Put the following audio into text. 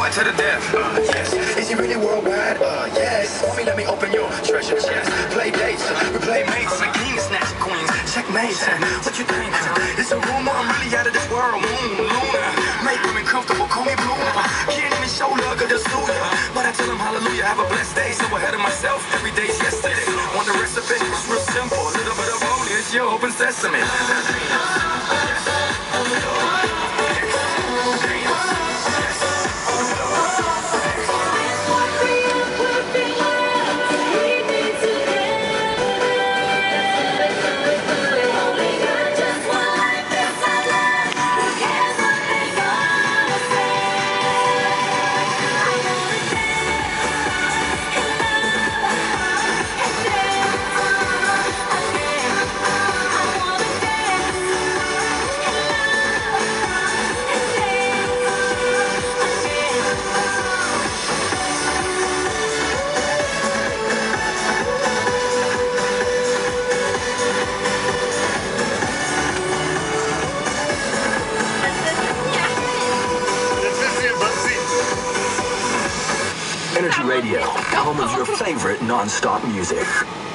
to the death. Yes. Is he really worldwide? Yes. Mommy, let me open your treasure chest. Play dates, we play mates. Like kings, snatch queens, checkmate. What you think? It's a rumor, I'm really out of this world. Moon, Luna, make women comfortable, call me Blue. Can't even show love, could just do ya. But I tell them hallelujah, have a blessed day. So ahead of myself, every day's yesterday. Want the recipe? It's real simple. A little bit of olive, it's your open sesame. Energy Radio, home of your favorite non-stop music.